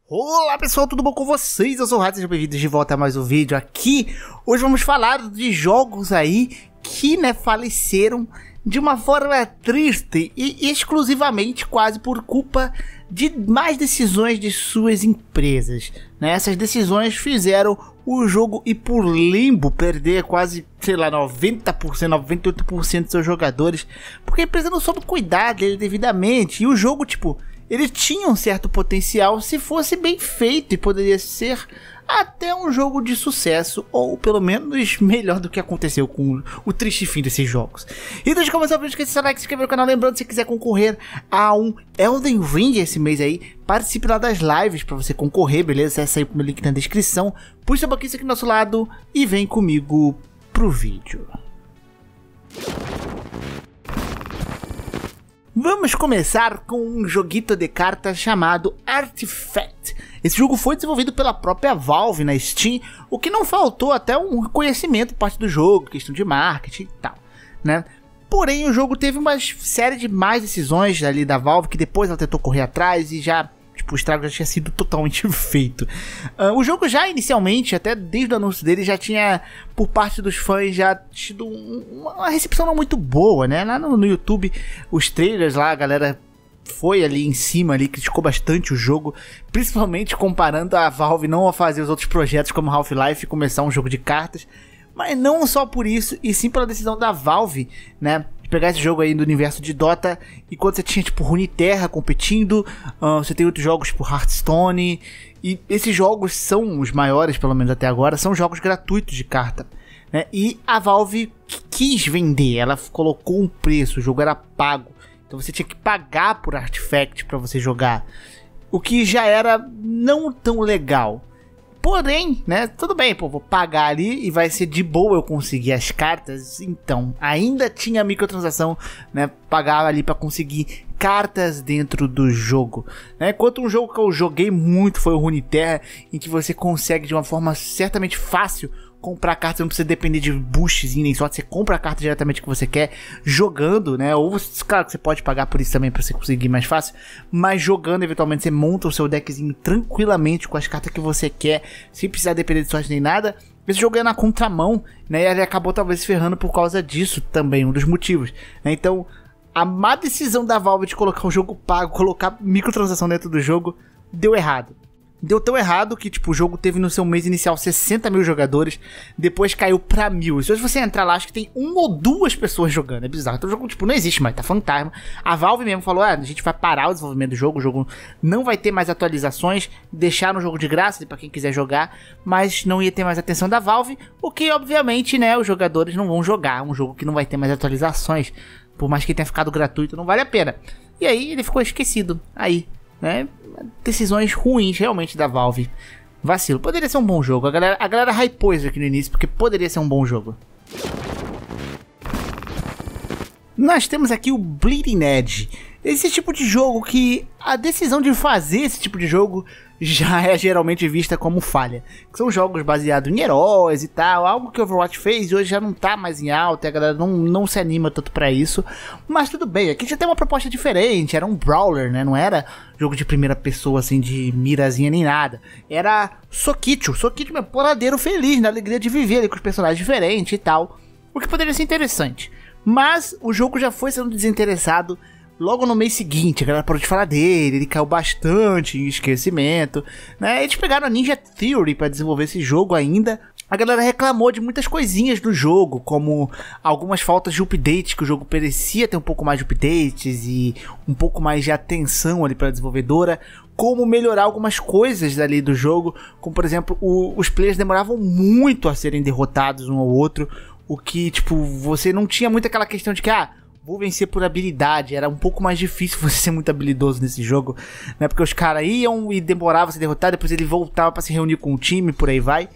Olá pessoal, tudo bom com vocês? Eu sou o Rato, sejam bem-vindos de volta a mais um vídeo aqui. Hoje vamos falar de jogos aí que, faleceram de uma forma triste e exclusivamente quase por culpa de más decisões de suas empresas, Essas decisões fizeram o jogo ir por limbo, perder quase, 90%, 98% dos seus jogadores, porque a empresa não soube cuidar dele devidamente, e o jogo, ele tinha um certo potencial se fosse bem feito e poderia ser até um jogo de sucesso, ou pelo menos melhor do que aconteceu com o triste fim desses jogos. E antes de começar o vídeo, esqueça de like, se inscrever no canal, lembrando, se quiser concorrer a um Elden Ring esse mês aí, participe lá das lives pra você concorrer, beleza? Acesse aí o meu link na descrição, puxa sua boquinha aqui do nosso lado e vem comigo pro vídeo. Vamos começar com um joguito de cartas chamado Artifact. Esse jogo foi desenvolvido pela própria Valve na Steam, o que não faltou até um reconhecimento por parte do jogo, questão de marketing e tal, Porém, o jogo teve uma série de más decisões ali da Valve, que depois ela tentou correr atrás e já... o estrago já tinha sido totalmente feito. O jogo já inicialmente, até desde o anúncio dele, já tinha, por parte dos fãs, já tido uma recepção não muito boa, Lá no YouTube, os trailers lá, a galera foi ali em cima, ali, criticou bastante o jogo, principalmente comparando a Valve não a fazer os outros projetos como Half-Life e começar um jogo de cartas, mas não só por isso, e sim pela decisão da Valve, pegar esse jogo aí do universo de Dota, enquanto você tinha Runeterra competindo, você tem outros jogos Hearthstone, e esses jogos são os maiores, pelo menos até agora, são jogos gratuitos de carta, e a Valve quis vender, ela colocou um preço, o jogo era pago, então você tinha que pagar por Artifact para você jogar, o que já era não tão legal. Porém, tudo bem, vou pagar ali e vai ser de boa eu conseguir as cartas. Então, ainda tinha microtransação, pagava ali para conseguir cartas dentro do jogo, Enquanto um jogo que eu joguei muito foi o Runeterra, em que você consegue de uma forma certamente fácil comprar cartas, não precisa depender de boosts nem só, você compra a carta diretamente que você quer, jogando, ou claro que você pode pagar por isso também para você conseguir mais fácil, mas jogando eventualmente você monta o seu deckzinho tranquilamente com as cartas que você quer, sem precisar depender de sorte nem nada. Esse jogo é na contramão, e ele acabou talvez se ferrando por causa disso também, um dos motivos, Então, a má decisão da Valve de colocar o jogo pago, colocar microtransação dentro do jogo, deu errado. Deu tão errado que, o jogo teve no seu mês inicial 60 mil jogadores, depois caiu pra 1000. E se você entrar lá, acho que tem 1 ou 2 pessoas jogando, é bizarro. Então o jogo, não existe mais, tá fantasma. A Valve mesmo falou, a gente vai parar o desenvolvimento do jogo, o jogo não vai ter mais atualizações, deixaram o jogo de graça pra quem quiser jogar, mas não ia ter mais atenção da Valve, o que, obviamente, os jogadores não vão jogar um jogo que não vai ter mais atualizações, por mais que tenha ficado gratuito, não vale a pena. E aí ele ficou esquecido, aí, decisões ruins realmente da Valve. Vacilo. Poderia ser um bom jogo. A galera hypou isso aqui no início, porque poderia ser um bom jogo. Nós temos aqui o Bleeding Edge. Esse tipo de jogo que a decisão de fazer esse tipo de jogo já é geralmente vista como falha. Que são jogos baseados em heróis e tal, algo que o Overwatch fez e hoje já não tá mais em alta, a galera não se anima tanto pra isso. Mas tudo bem, aqui já tem uma proposta diferente, era um brawler, não era jogo de primeira pessoa assim, de mirazinha nem nada. Era Sokicho, meu porradeiro feliz, na alegria de viver ali com os personagens diferentes e tal. O que poderia ser interessante. Mas o jogo já foi sendo desinteressado logo no mês seguinte, a galera parou de falar dele, ele caiu bastante em esquecimento, Eles pegaram a Ninja Theory para desenvolver esse jogo ainda. A galera reclamou de muitas coisinhas do jogo, como algumas faltas de update, que o jogo parecia ter um pouco mais de updates e um pouco mais de atenção ali para a desenvolvedora, como melhorar algumas coisas ali do jogo, como por exemplo, os players demoravam muito a serem derrotados um ao outro, o que, você não tinha muito aquela questão de que, vou vencer por habilidade, era um pouco mais difícil você ser muito habilidoso nesse jogo, Porque os caras iam e demoravam a se derrotar, depois ele voltava pra se reunir com o time, por aí vai.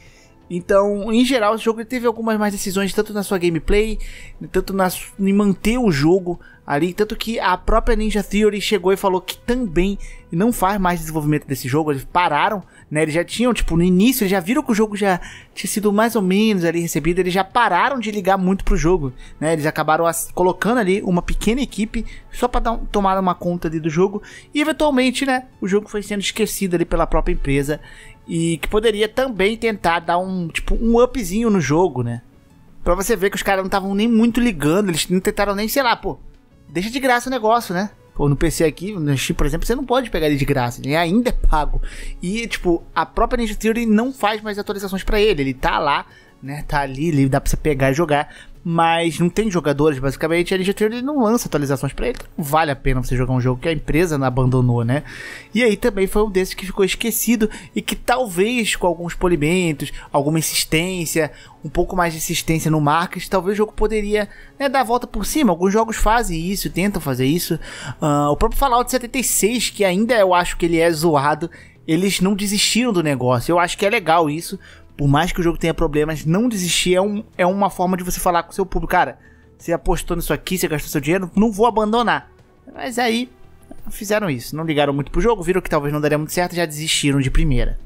Então, em geral, o jogo teve algumas mais decisões, tanto na sua gameplay, tanto em manter o jogo ali, tanto que a própria Ninja Theory chegou e falou que também não faz mais desenvolvimento desse jogo, eles pararam, né, eles já tinham, tipo, no início, eles já viram que o jogo já tinha sido mais ou menos ali recebido, eles já pararam de ligar muito pro jogo, né, eles acabaram colocando ali uma pequena equipe só pra tomar uma conta ali do jogo, e eventualmente, né, o jogo foi sendo esquecido ali pela própria empresa, e que poderia também tentar dar um upzinho no jogo, né? Pra você ver que os caras não estavam nem muito ligando, eles não tentaram nem, sei lá, pô, deixa de graça o negócio, né? Pô, no PC aqui, no Steam, por exemplo, você não pode pegar ele de graça, ele ainda é pago. E, tipo, a própria Ninja Theory não faz mais atualizações pra ele tá lá, né? Tá ali, dá pra você pegar e jogar. Mas não tem jogadores, basicamente, a Ninja Theory não lança atualizações pra ele, então não vale a pena você jogar um jogo que a empresa não abandonou, né? E aí também foi um desses que ficou esquecido e que talvez com alguns polimentos, alguma insistência, um pouco mais de insistência no marketing, talvez o jogo poderia, né, dar a volta por cima. Alguns jogos fazem isso, tentam fazer isso. O próprio Fallout 76, que ainda eu acho que ele é zoado, eles não desistiram do negócio. Eu acho que é legal isso. Por mais que o jogo tenha problemas, não desistir é uma forma de você falar com o seu público. Cara, você apostou nisso aqui, você gastou seu dinheiro, não vou abandonar. Mas aí, fizeram isso. Não ligaram muito pro jogo, viram que talvez não daria muito certo e já desistiram de primeira.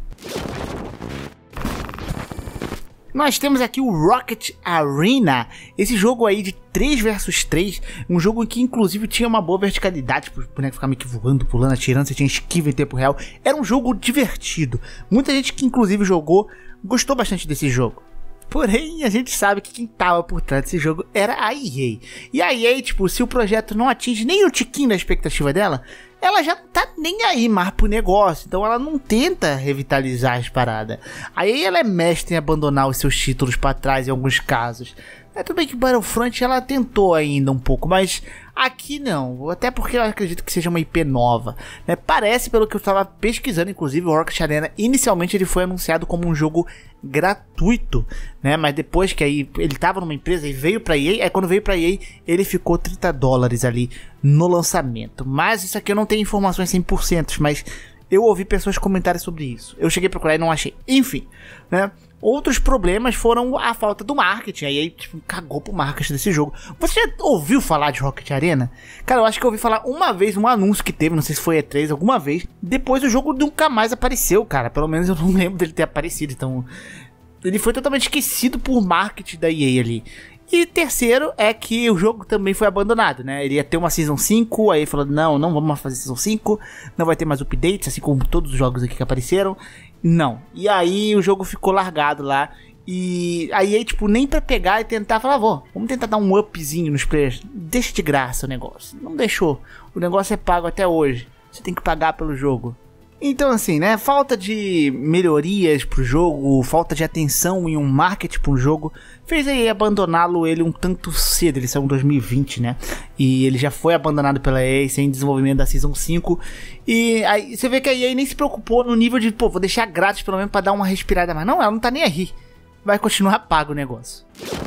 Nós temos aqui o Rocket Arena, esse jogo aí de 3 versus 3, um jogo que inclusive tinha uma boa verticalidade, pro boneco ficar meio que voando, pulando, atirando, você tinha esquiva em tempo real, era um jogo divertido, muita gente que inclusive jogou, gostou bastante desse jogo. Porém, a gente sabe que quem tava por trás desse jogo era a EA. E a EA, tipo, se o projeto não atinge nem o tiquinho da expectativa dela, ela já não tá nem aí mais pro negócio. Então ela não tenta revitalizar as paradas. A EA, ela é mestre em abandonar os seus títulos pra trás em alguns casos. É tudo bem que Battlefront ela tentou ainda um pouco, mas aqui não, até porque eu acredito que seja uma IP nova, né? Parece, pelo que eu estava pesquisando, inclusive o Rocket Arena, inicialmente ele foi anunciado como um jogo gratuito, né? Mas depois que aí ele estava numa empresa e veio pra EA, aí quando veio pra EA ele ficou $30 ali no lançamento. Mas isso aqui eu não tenho informações 100%, mas eu ouvi pessoas comentarem sobre isso. Eu cheguei a procurar e não achei. Enfim, né? Outros problemas foram a falta do marketing. Aí, tipo, cagou pro marketing desse jogo. Você já ouviu falar de Rocket Arena? Cara, eu acho que eu ouvi falar uma vez, um anúncio que teve, não sei se foi E3, alguma vez. Depois o jogo nunca mais apareceu, cara. Pelo menos eu não lembro dele ter aparecido. Então, ele foi totalmente esquecido por marketing da EA ali. E terceiro é que o jogo também foi abandonado, né? Ele ia ter uma Season 5, aí falou, não vamos mais fazer Season 5, não vai ter mais updates, assim como todos os jogos aqui que apareceram. Não. E aí o jogo ficou largado lá. E aí, tipo, nem pra pegar e tentar falar, vamos tentar dar um upzinho nos players. Deixa de graça o negócio. Não deixou. O negócio é pago até hoje. Você tem que pagar pelo jogo. Então assim, né, falta de melhorias pro jogo, falta de atenção em um marketing pro jogo, fez aí abandoná-lo ele um tanto cedo, ele saiu em 2020, né, e ele já foi abandonado pela EA sem desenvolvimento da Season 5, e aí você vê que a EA nem se preocupou no nível de, pô, vou deixar grátis pelo menos pra dar uma respirada, mas não, ela não tá nem aí, vai continuar pago o negócio.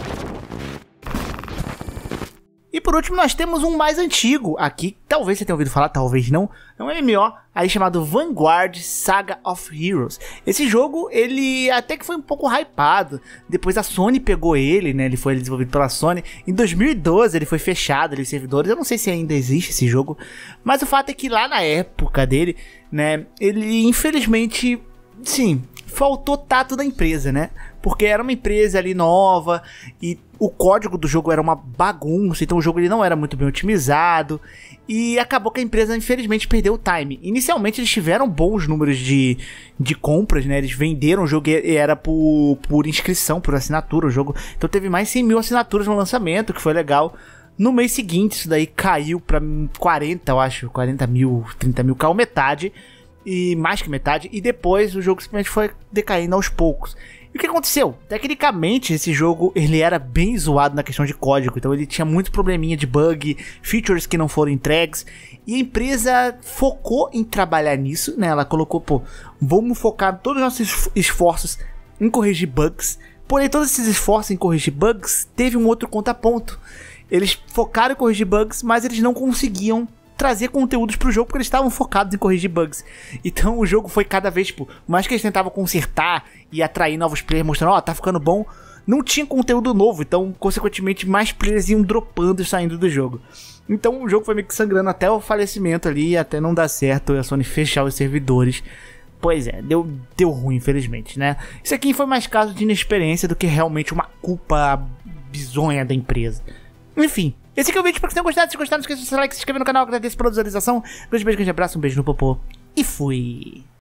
E por último nós temos um mais antigo aqui, talvez você tenha ouvido falar, talvez não, é um MMO aí chamado Vanguard Saga of Heroes. Esse jogo, ele até que foi um pouco hypado, depois a Sony pegou ele, né, ele foi desenvolvido pela Sony, em 2012 ele foi fechado, ali, servidores, eu não sei se ainda existe esse jogo, mas o fato é que lá na época dele, né, ele infelizmente, sim, faltou tato da empresa, né, porque era uma empresa ali nova e o código do jogo era uma bagunça, então o jogo ele não era muito bem otimizado e acabou que a empresa infelizmente perdeu o time. Inicialmente eles tiveram bons números de compras, né? Eles venderam o jogo e era por inscrição, por assinatura o jogo, então teve mais 100 mil assinaturas no lançamento, que foi legal. No mês seguinte isso daí caiu pra 40, eu acho, 40 mil, 30 mil, caiu metade, e mais que metade, e depois o jogo simplesmente foi decaindo aos poucos. E o que aconteceu? Tecnicamente, esse jogo ele era bem zoado na questão de código, então ele tinha muito probleminha de bug, features que não foram entregues, e a empresa focou em trabalhar nisso, né? Ela colocou, pô, vamos focar todos os nossos esforços em corrigir bugs, porém todos esses esforços em corrigir bugs teve um outro contraponto. Eles focaram em corrigir bugs, mas eles não conseguiam trazer conteúdos pro jogo, porque eles estavam focados em corrigir bugs. Então o jogo foi cada vez, tipo, mais que eles tentavam consertar e atrair novos players, mostrando, tá ficando bom, não tinha conteúdo novo, então, consequentemente, mais players iam dropando e saindo do jogo. Então o jogo foi meio que sangrando até o falecimento ali, até não dar certo a Sony fechar os servidores. Pois é, deu ruim, infelizmente, né? Isso aqui foi mais caso de inexperiência do que realmente uma culpa bizonha da empresa. Enfim, esse aqui é o vídeo, espero que vocês tenham gostado. Se gostaram, não esqueça de deixar o like, se inscrever no canal, agradeço pela visualização. Grande beijo, grande abraço, um beijo no popô e fui!